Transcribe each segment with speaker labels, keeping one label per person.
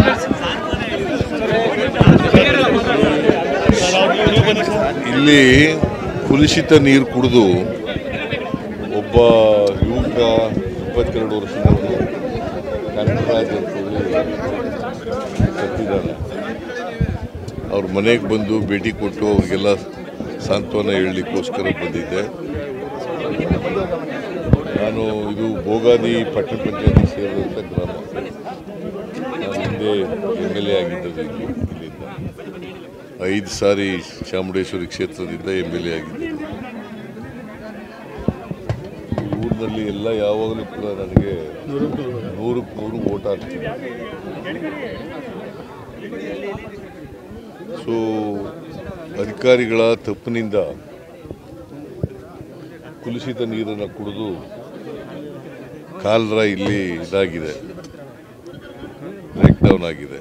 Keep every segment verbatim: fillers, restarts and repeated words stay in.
Speaker 1: ಇಲ್ಲಿ ಕುಲುಷಿತ ನೀರು ಕುಡಿದು ಒಬ್ಬ ಯುವಕ ಇಪ್ಪತ್ತೆರಡು ವರ್ಷದವನು ಕನಕರಾಜ್ ಅಂತೇಳಿ ಸತ್ತಿದ್ದಾನೆ. ಅವ್ರ ಮನೆಗೆ ಬಂದು ಭೇಟಿ ಕೊಟ್ಟು ಅವ್ರಿಗೆಲ್ಲ ಸಾಂತ್ವನ ಹೇಳಲಿಕ್ಕೋಸ್ಕರ ಬಂದಿದ್ದೆ. ನಾನು ಇದು ಬೋಗಾದಿ ಪಟ್ಟಣ ಪಂಚಾಯತಿ ಸೇರಿದಂಥ ಗ್ರಾಮ. ನಾನು ಹಿಂದೆ ಎಮ್ ಎಲ್ ಎ ಆಗಿದ್ದರು ಇಲ್ಲಿಂದ. ಐದು ಸಾರಿ ಚಾಮುಂಡೇಶ್ವರಿ ಕ್ಷೇತ್ರದಿಂದ ಎಮ್ ಎಲ್ ಎ ಆಗಿದ್ದೆ. ಈ ಊರಿನಲ್ಲಿ ಎಲ್ಲ ಯಾವಾಗಲೂ ಕೂಡ ನನಗೆ ನೂರಕ್ಕೆ ನೂರು ಓಟ್ ಹಾಕ್ತೀನಿ. ಸೊ ಅಧಿಕಾರಿಗಳ ತಪ್ಪಿನಿಂದ ಕುಲುಷಿತ ನೀರನ್ನು ಕುಡಿದು ಕಾಲರ ಇಲ್ಲಿ ಇದಾಗಿದೆ, ಬ್ರೇಕ್ ಡೌನ್ ಆಗಿದೆ.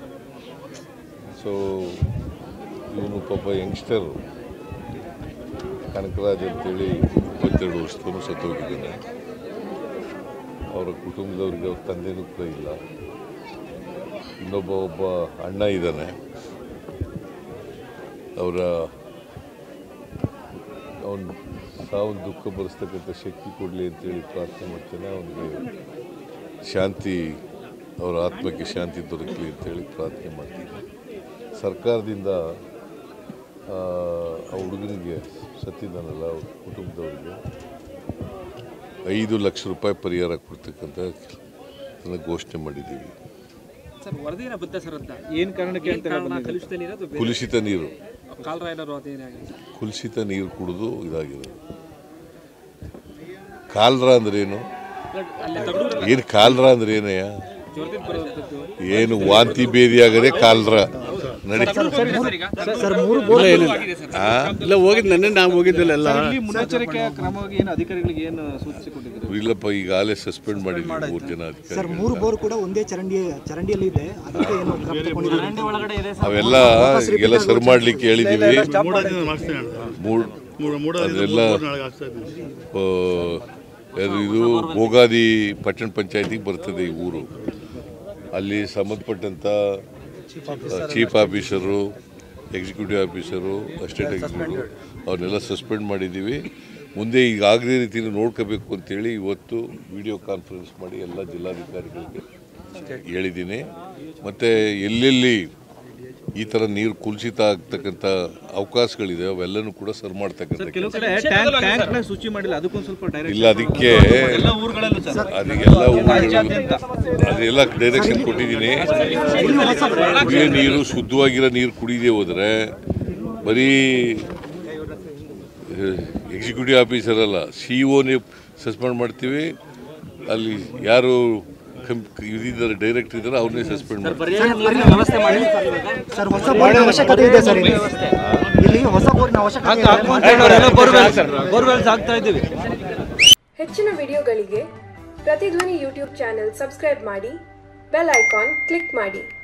Speaker 1: ಸೊ ಇವನು ಪಾಪ ಯಂಗ್ಸ್ಟರು ಕನಕರಾಜ್ ಅಂತೇಳಿ ಇಪ್ಪತ್ತೆರಡು ವರ್ಷದವನು ಸತ್ತೋಗಿದ್ದಾನೆ. ಅವರ ಕುಟುಂಬದವ್ರಿಗೆ ಅವ್ರ ತಂದೆನೂ ಕೂಡ ಇಲ್ಲ. ಇನ್ನೊಬ್ಬ ಒಬ್ಬ ಅಣ್ಣ ಇದ್ದಾನೆ. ಅವರ ಅವನು ಸಾವನ್ನು ದುಃಖ ಭರಿಸ್ತಕ್ಕಂಥ ಶಕ್ತಿ ಕೊಡಲಿ ಅಂತೇಳಿ ಪ್ರಾರ್ಥನೆ ಮಾಡ್ತೇನೆ. ಅವನಿಗೆ ಶಾಂತಿ, ಅವರ ಆತ್ಮಕ್ಕೆ ಶಾಂತಿ ದೊರಕಲಿ ಅಂತೇಳಿ ಪ್ರಾರ್ಥನೆ ಮಾಡ್ತೀನಿ. ಸರ್ಕಾರದಿಂದ ಆ ಹುಡುಗನಿಗೆ ಸತ್ತಿದ್ದಾನಲ್ಲ ಅವ್ರ ಕುಟುಂಬದವರಿಗೆ ಐದು ಲಕ್ಷ ರೂಪಾಯಿ ಪರಿಹಾರ ಕೊಡ್ತಕ್ಕಂಥ ಘೋಷಣೆ ಮಾಡಿದ್ದೀವಿ. ಕುಲುಷಿತ ನೀರು ಕುಲುಷಿತ ನೀರು ಕುಡಿದು ಇದಾಗಿದೆ. ಕಾಲ್ರ ಅಂದ್ರೇನು? ಏನು ಕಾಲ್ರ ಅಂದ್ರೆ ಏನಯ್ಯ? ಏನು ವಾಂತಿ ಬೇದಿ ಆಗದೆ ಕಾಲ್ರ ನಡಿ.
Speaker 2: ಇಲ್ಲ ಹೋಗಿದ್ದು ನೆನ್ನೆ ನಾವು ಹೋಗಿದ್ದಿಲ್ಲ. ಎಲ್ಲ
Speaker 3: ಮುನ್ನೆಚ್ಚರಿಕೆ ಕ್ರಮವಾಗಿ ಏನು ಅಧಿಕಾರಿಗಳಿಗೆ ಏನು ಸೂಚಿಸಿಕೊಟ್ಟಿದ್ರು?
Speaker 1: ಇಲ್ಲಪ್ಪ, ಈಗಾಗಲೇ ಸಸ್ಪೆಂಡ್ ಮಾಡಿದ್ವಿ ಮೂರು ಜನ ಅಧಿಕಾರಿ.
Speaker 4: ಮೂರು ಬೋರ್ ಕೂಡ ಒಂದೇ ಚರಂಡಿ ಚರಂಡಿಯಲ್ಲಿ ಇದೆ.
Speaker 1: ಅವೆಲ್ಲ ಈಗೆಲ್ಲ ಸರಿ ಮಾಡ್ಲಿಕ್ಕೆ ಹೇಳಿದ್ದೀವಿ. ಅದೆಲ್ಲ ಇದು ಬೋಗಾದಿ ಪಟ್ಟಣ ಪಂಚಾಯತಿಗೆ ಬರ್ತದೆ ಈ ಊರು. ಅಲ್ಲಿ ಸಂಬಂಧಪಟ್ಟಂಥ chief officer, executive officer, assistant executive ಅವ್ರನ್ನೆಲ್ಲ ಸಸ್ಪೆಂಡ್ ಮಾಡಿದ್ದೀವಿ. ಮುಂದೆ ಈಗ ಆಗದೇ ರೀತಿಯಲ್ಲಿ ನೋಡ್ಕೋಬೇಕು ಅಂತೇಳಿ ಇವತ್ತು ವಿಡಿಯೋ ಕಾನ್ಫರೆನ್ಸ್ ಮಾಡಿ ಎಲ್ಲ ಜಿಲ್ಲಾಧಿಕಾರಿಗಳಿಗೆ ಹೇಳಿದ್ದೀನಿ. ಮತ್ತು ಎಲ್ಲೆಲ್ಲಿ ಈ ಥರ ನೀರು ಕುಲುಷಿತ ಆಗ್ತಕ್ಕಂಥ ಅವಕಾಶಗಳಿದೆ ಅವೆಲ್ಲನೂ ಕೂಡ ಸರಿ ಮಾಡ್ತಕ್ಕಂಥ ಇಲ್ಲ. ಅದಕ್ಕೆ ಅದಕ್ಕೆಲ್ಲ ಊರುಗಳು ಅದೆಲ್ಲ ಡೈರೆಕ್ಷನ್ ಕೊಟ್ಟಿದ್ದೀನಿ. ಕುಡಿಯೋ ನೀರು ಶುದ್ಧವಾಗಿರೋ ನೀರು ಕುಡಿದೇ ಹೋದರೆ ಬರೀ ಎಕ್ಸಿಕ್ಯೂಟಿವ್ ಆಫೀಸರ್ ಅಲ್ಲ, ಸಿ ಇ ಓನೇ ಸಸ್ಪೆಂಡ್ ಮಾಡ್ತೀವಿ. ಅಲ್ಲಿ ಯಾರು ಇದ್ದಾರೆ ಡೈರೆಕ್ಟರ್ ಇದ್ದಾರೆ ಅವ್ರನ್ನೇ ಸಸ್ಪೆಂಡ್ ಮಾಡ್ತೀವಿ.
Speaker 5: ಹೆಚ್ಚಿನ ವಿಡಿಯೋಗಳಿಗೆ ಪ್ರತಿಧ್ವನಿ ಯೂಟ್ಯೂಬ್ ಚಾನೆಲ್ ಸಬ್ಸ್ಕ್ರೈಬ್ ಮಾಡಿ, ಬೆಲ್ ಐಕಾನ್ ಕ್ಲಿಕ್ ಮಾಡಿ.